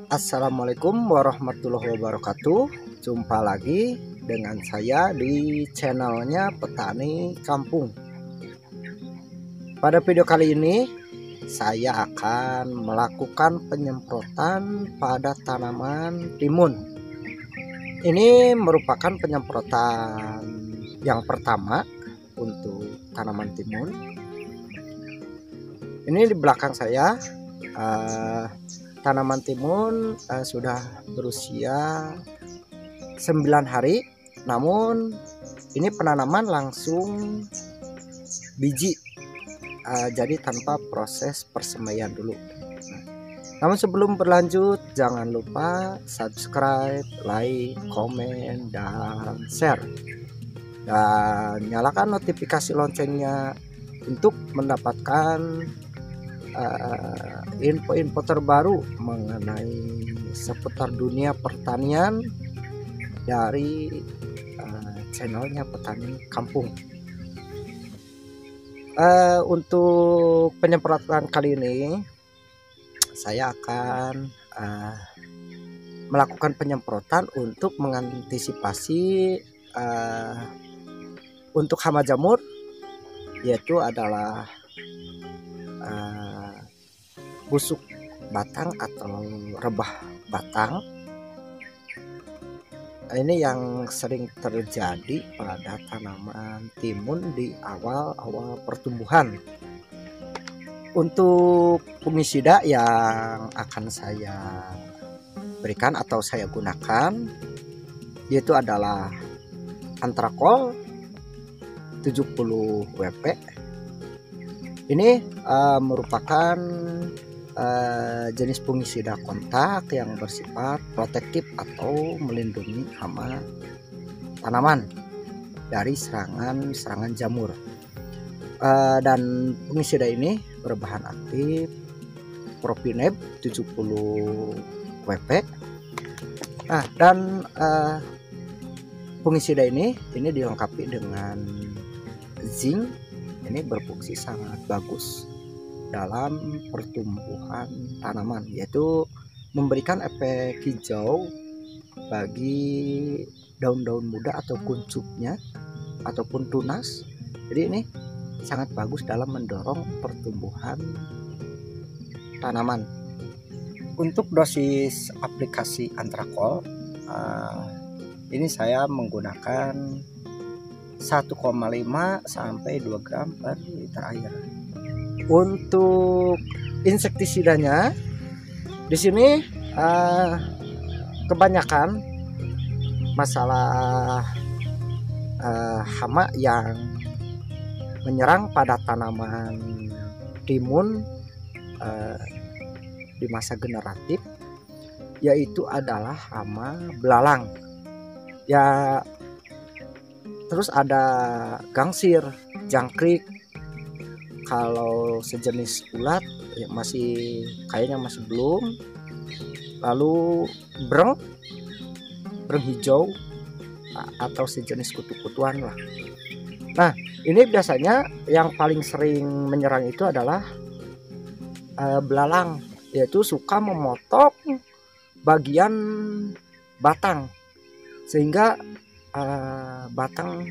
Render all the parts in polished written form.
Assalamualaikum warahmatullahi wabarakatuh. Jumpa lagi dengan saya di channelnya Petani Kampung. Pada video kali ini saya akan melakukan penyemprotan pada tanaman timun. Ini merupakan penyemprotan yang pertama untuk tanaman timun. Ini di belakang saya tanaman timun sudah berusia 9 hari, namun ini penanaman langsung biji, jadi tanpa proses persemaian dulu. Namun sebelum berlanjut, jangan lupa subscribe, like, komen, dan share, dan nyalakan notifikasi loncengnya untuk mendapatkan info-info terbaru mengenai seputar dunia pertanian dari channelnya Petani Kampung. Untuk penyemprotan kali ini saya akan melakukan penyemprotan untuk mengantisipasi untuk hama jamur, yaitu adalah busuk batang atau rebah batang. Ini yang sering terjadi pada tanaman timun di awal-awal pertumbuhan. Untuk fungisida yang akan saya berikan atau saya gunakan yaitu adalah Antrakol 70 WP. Ini merupakan jenis fungisida kontak yang bersifat protektif atau melindungi hama tanaman dari serangan jamur. Dan fungisida ini berbahan aktif Propineb 70 WP. Nah, dan fungisida ini dilengkapi dengan zinc. Ini berfungsi sangat bagus dalam pertumbuhan tanaman, yaitu memberikan efek hijau bagi daun-daun muda atau kuncupnya ataupun tunas. Jadi ini sangat bagus dalam mendorong pertumbuhan tanaman. Untuk dosis aplikasi Antrakol ini saya menggunakan 1,5 sampai 2 gram per liter air. Untuk insektisidanya di sini kebanyakan masalah hama yang menyerang pada tanaman timun di masa generatif, yaitu adalah hama belalang. Ya, terus ada gangsir, jangkrik. Kalau sejenis ulat ya kayaknya masih belum. Lalu breng hijau atau sejenis kutu-kutuan lah. Nah, ini biasanya yang paling sering menyerang itu adalah belalang, yaitu suka memotong bagian batang sehingga batang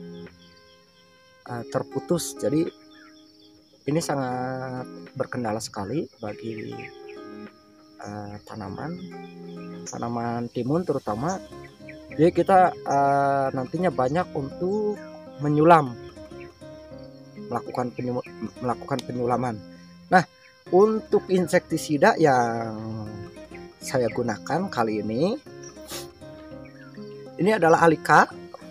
terputus. Jadi ini sangat berkendala sekali bagi tanaman timun terutama. Jadi kita nantinya banyak untuk melakukan penyulaman. Nah, untuk insektisida yang saya gunakan kali ini adalah Alika.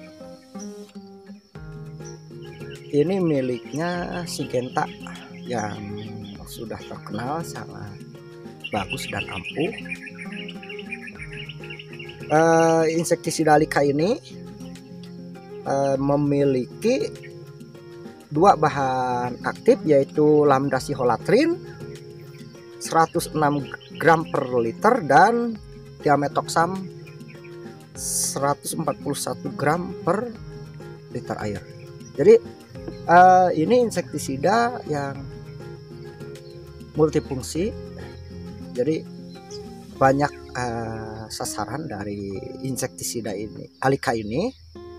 Ini miliknya Syngenta yang sudah terkenal sangat bagus dan ampuh. Insektisida Alika ini memiliki 2 bahan aktif, yaitu Lambda-Cyhalothrin 106 gram per liter dan Thiamethoxam 141 gram per liter air. Jadi ini insektisida yang multifungsi, jadi banyak sasaran dari insektisida ini, Alika ini,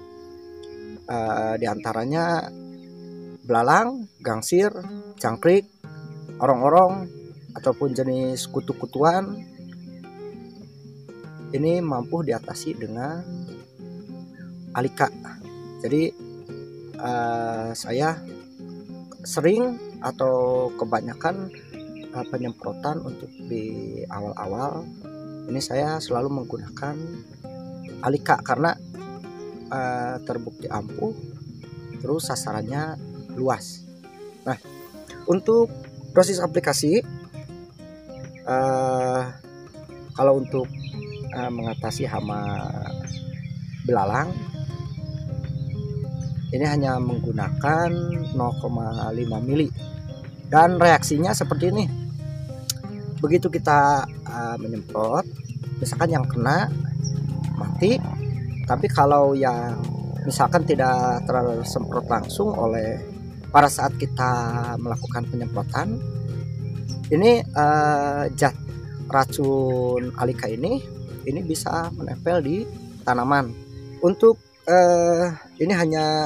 diantaranya belalang, gangsir, jangkrik, orong-orong, ataupun jenis kutu-kutuan. Ini mampu diatasi dengan Alika. Jadi saya sering atau kebanyakan penyemprotan untuk di awal-awal ini saya selalu menggunakan Alika karena terbukti ampuh, terus sasarannya luas. Nah, untuk dosis aplikasi, kalau untuk mengatasi hama belalang ini hanya menggunakan 0,5 mili, dan reaksinya seperti ini. Begitu kita menyemprot, misalkan yang kena mati, tapi kalau yang misalkan tidak tersemprot langsung oleh pada saat kita melakukan penyemprotan, ini zat racun Alika ini bisa menempel di tanaman. Untuk ini hanya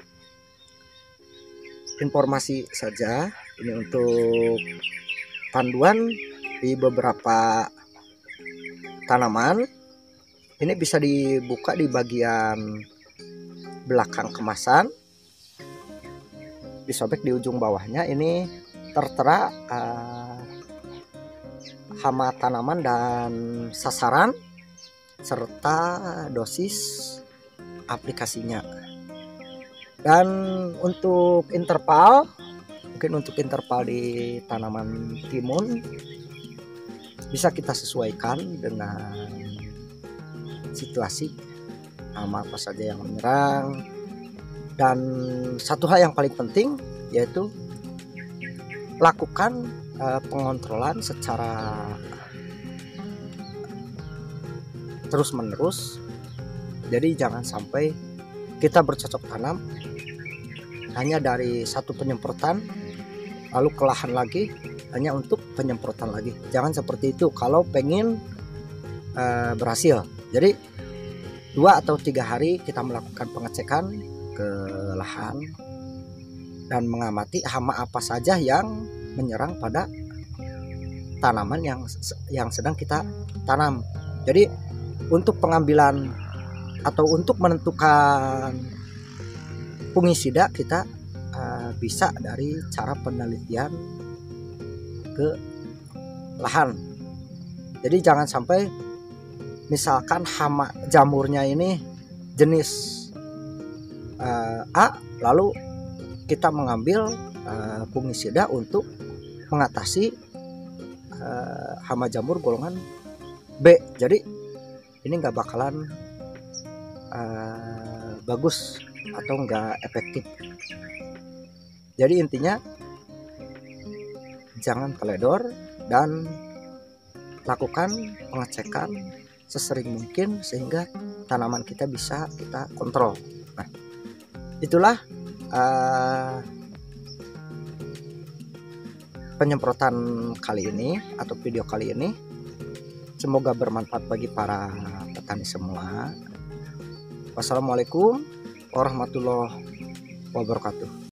informasi saja, ini untuk panduan di beberapa tanaman. Ini bisa dibuka di bagian belakang kemasan, disobek di ujung bawahnya, ini tertera hama tanaman dan sasaran serta dosis aplikasinya. Dan untuk interval, mungkin untuk interval di tanaman timun bisa kita sesuaikan dengan situasi hama apa saja yang menyerang. Dan satu hal yang paling penting yaitu lakukan pengontrolan secara terus-menerus. Jadi jangan sampai kita bercocok tanam hanya dari satu penyemprotan lalu ke lahan lagi hanya untuk penyemprotan lagi. Jangan seperti itu kalau pengen berhasil. Jadi 2 atau 3 hari kita melakukan pengecekan ke lahan dan mengamati hama apa saja yang menyerang pada tanaman yang sedang kita tanam. Jadi untuk pengambilan atau untuk menentukan fungisida kita bisa dari cara penelitian ke lahan. Jadi jangan sampai misalkan hama jamurnya ini jenis A, lalu kita mengambil fungisida untuk mengatasi hama jamur golongan B. Jadi ini nggak bakalan bagus atau nggak efektif. Jadi intinya jangan teledor dan lakukan pengecekan sesering mungkin sehingga tanaman kita bisa kita kontrol. Nah, itulah penyemprotan kali ini atau video kali ini. Semoga bermanfaat bagi para petani semua. Wassalamualaikum warahmatullahi wabarakatuh.